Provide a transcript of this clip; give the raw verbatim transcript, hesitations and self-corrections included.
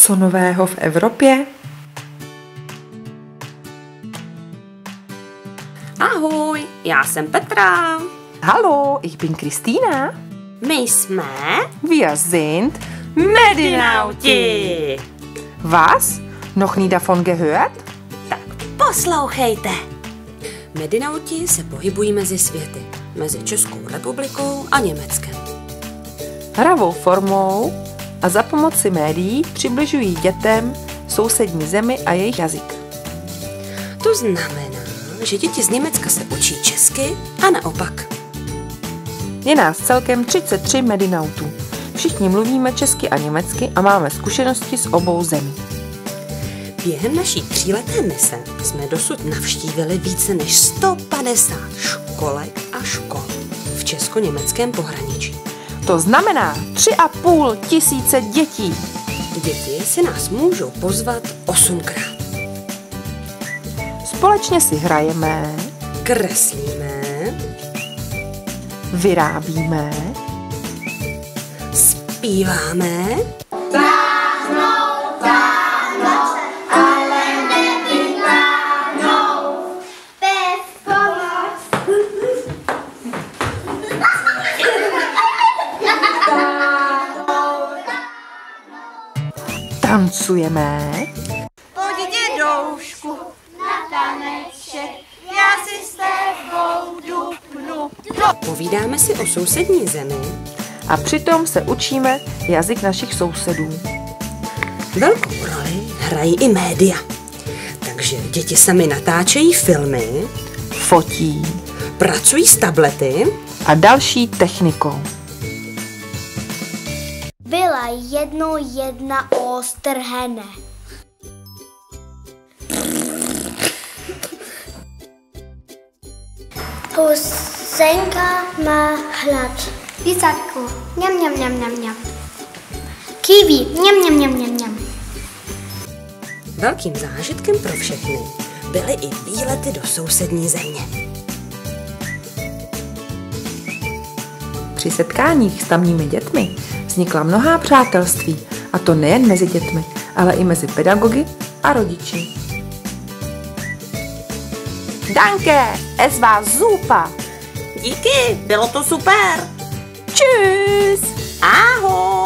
Co nového v Evropě? Ahoj, já jsem Petra. Hallo, ich bin Christina. My jsme Wir sind Medinauti. Was? Noch nie davon gehört? Tak poslouchejte. Medinauti se pohybují mezi světy, mezi Českou republikou a Německem. Hravou formou a za pomoci médií přibližují dětem sousední zemi a jejich jazyk. To znamená, že děti z Německa se učí česky a naopak. Je nás celkem třicet tři Medinautů. Všichni mluvíme česky a německy a máme zkušenosti z obou zemí. Během naší tříleté mise jsme dosud navštívili více než sto padesát školek a škol v česko-německém pohraničí. To znamená tři a půl tisíce dětí. Děti si nás můžou pozvat osmkrát. Společně si hrajeme, Kreslíme, vyrábíme, zpíváme tancujeme, Pojď dědoušku na taneček, já si s tebou dupnu. povídáme si o sousední zemi. a přitom se učíme jazyk našich sousedů. Velkou roli hrají i média. Takže děti sami natáčejí filmy, Fotí pracují s tablety a další technikou. Byla jednou jedna ostrhene. Husenka má hlad. Písatku. Mňam, mňam, mňam, mňam, mňam. Kiwi. Mňam, mňam, mňam, mňam, mňam. Velkým zážitkem pro všechny byly i výlety do sousední země. Při setkáních s tamními dětmi vznikla mnohá přátelství, a to nejen mezi dětmi, ale i mezi pedagogy a rodiči. Danke, es war super. Díky, bylo to super. Tschüss. Ahoj.